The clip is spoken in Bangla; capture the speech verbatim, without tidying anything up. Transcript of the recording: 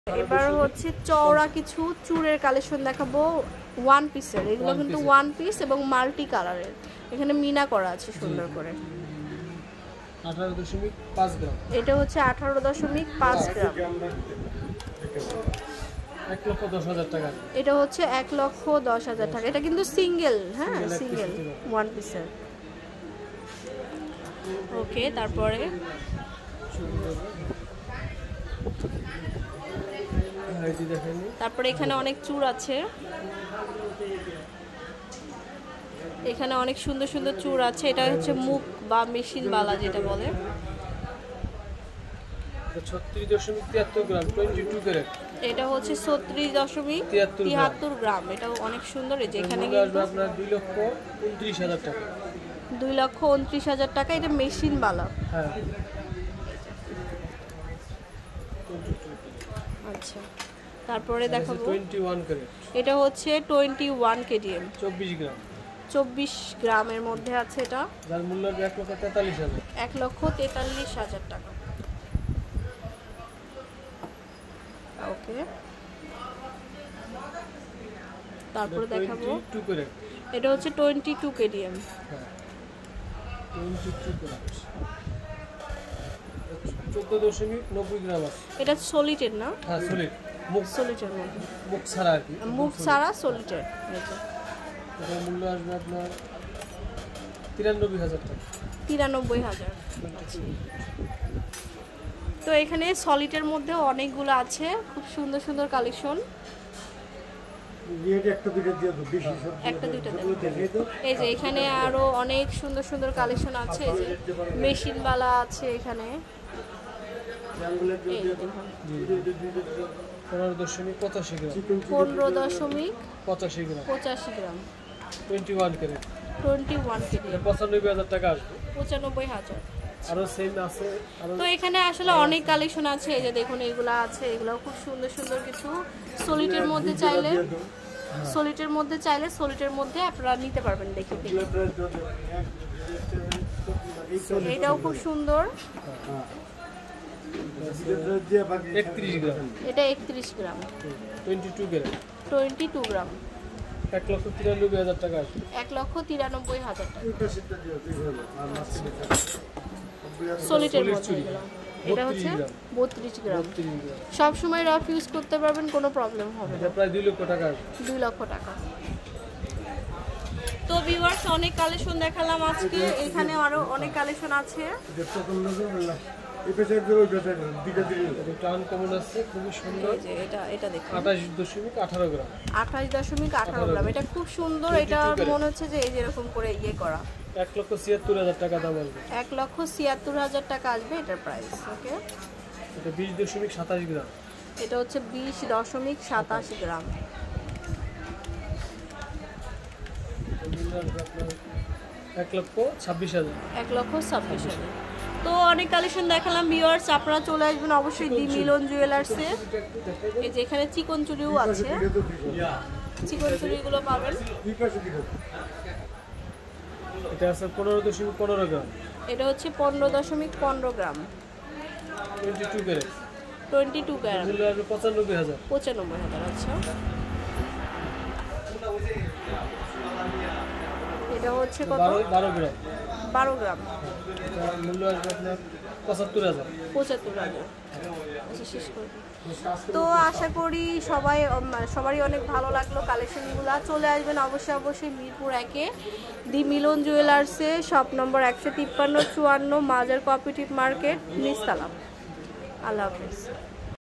এবার হচ্ছে চওড়া কিছু চুড়ের কালেকশন দেখাবো ওয়ান পিসের। এগুলো কিন্তু ওয়ান পিস এবং মাল্টি কালারের, এখানে মিনা করা আছে সুন্দর করে। আঠারো দশমিক পাঁচ গ্রাম, এটা হচ্ছে আঠারো দশমিক পাঁচ গ্রাম, এক লক্ষ দশ হাজার টাকা। এটা হচ্ছে এক লক্ষ দশ হাজার টাকা। এটা কিন্তু সিঙ্গেল, হ্যাঁ সিঙ্গেল ওয়ান পিসের। ওকে, তারপরে তারপরে এখানে অনেক চূড় আছে, এখানে অনেক সুন্দর সুন্দর চূড় আছে। এটা হচ্ছে মুখ বা মেশিন বালা যেটা বলে। ছত্রিশ দশমিক তিয়াত্তর গ্রাম, টোয়েন্টি টু ক্যারেট। এটা হচ্ছে ছত্রিশ দশমিক তিয়াত্তর গ্রাম। এটাও অনেক সুন্দর। যেখানে আপনার দুই লক্ষ উনত্রিশ হাজার টাকা, দুই লক্ষ উনত্রিশ হাজার টাকা। এটা মেশিন বালা। হ্যাঁ, আচ্ছা, তারপরে দেখাবো টোয়েন্টি ওয়ান ক্যারেট। এটা হচ্ছে টোয়েন্টি ওয়ান কেডিএম, চব্বিশ গ্রাম, চব্বিশ গ্রামের মধ্যে আছে। এটা যার মূল্য এক লক্ষ তেতাল্লিশ হাজার, এক লক্ষ তেতাল্লিশ হাজার টাকা। ওকে, তারপরে দেখাবো এটা হচ্ছে টোয়েন্টি টু কেডিএম, চোদ্দ দশমিক নব্বই গ্রাম আছে। এটা সলিটের না? হ্যাঁ, সলিড, মুখ সলিটের মধ্যে, মুখ ছাড়া আর কি, মুখ ছাড়া সলিটের। এটার মূল্য আসবে আপনার তিরানব্বই হাজার টাকা, তিরানব্বই হাজার। তো এখানে সলিটের মধ্যে অনেকগুলো আছে, খুব সুন্দর সুন্দর কালেকশন। একটা দুইটা এই যে এখানে আরো অনেক সুন্দর সুন্দর কালেকশন আছে। এই যে মেশিন বালা আছে এখানে। পনেরো দশমিক পঁচাশি গ্রাম, পনেরো দশমিক পঁচাশি গ্রাম, পঁচাশি gram, twenty one carat, twenty one KG, পঁচানব্বই হাজার টাকা আসবে। পঁচানব্বই হাজার। আরো সেম আছে। তো এখানে আসলে অনেক কালেকশন আছে। এই যে দেখুন এগুলো আছে, এগুলো খুব সুন্দর সুন্দর কিছু। সলিটের মধ্যে চাইলে সলিটের মধ্যে চাইলে সলিটের মধ্যে আপনারা নিতে পারবেন। দেখে এটাও খুব সুন্দর। একত্রিশ গ্রাম, এটা একত্রিশ gram, twenty two gram, twenty two gram, এক লক্ষ তিরানব্বই হাজার টাকা আসবে। এক লক্ষ তিরানব্বই হাজার টাকা সলিটের মধ্যে। এটা হচ্ছে বত্রিশ গ্রাম। সব সময় রাফ ইউজ করতে পারবেন, কোনো প্রবলেম হবে না। প্রায় দুই লক্ষ টাকা আসবে, দুই লক্ষ টাকা। তো ভিউয়ার্স, অনেক কালেকশন দেখালাম আজকে। এখানে আরো অনেক কালেকশন আছে। আঠাশ দশমিক আঠারো গ্রাম, আঠাশ দশমিক আঠারো গ্রাম। এটা খুব সুন্দর। এটা মনে হচ্ছে যে এই যেরকম করে ইয়ে করা। এক লক্ষ ছিয়াত্তর হাজার টাকা দাম আসবে, এক লক্ষ ছিয়াত্তর হাজার টাকা আসবে এটার প্রাইস। ওকে, এটা বিশ দশমিক সাতাশ গ্রাম, এটা হচ্ছে বিশ দশমিক সাতাশ গ্রাম। এক লক্ষ ছাব্বিশ হাজার, এক লক্ষ ছাব্বিশ হাজার। তো অনেক কালেকশন দেখালাম ভিউয়ার্স, আপনারা চলে আসবেন অবশ্যই দি মিলন জুয়েলার্সে। এই যে এখানে চিকন চুড়িও আছে, চিকন চুড়িগুলো পাবেন। এটা আছে পনেরো দশমিক পনেরো গ্রাম, এটা হচ্ছে পনেরো দশমিক পনেরো gram, twenty two carat, twenty two carat, পঁচানব্বই হাজার, পঁচানব্বই হাজার। আচ্ছা, এটা হচ্ছে কত? বারো গ্রাম, বারো গ্রাম, মূল্য আসবে আপনার পঁচাত্তর হাজার, পঁচাত্তর হাজার। আচ্ছা, শেষ করে। তো আশা করি সবাই সবারই অনেক ভালো লাগলো কালেকশনগুলো। চলে আসবেন অবশ্যই অবশ্যই মিরপুর একে দি মিলন জুয়েলার্সে, শপ নম্বর একশো তিপ্পান্ন চুয়ান্ন, মাজার কোঅপারেটিভ মার্কেট, নিচতলা। আল্লাহ হাফেজ।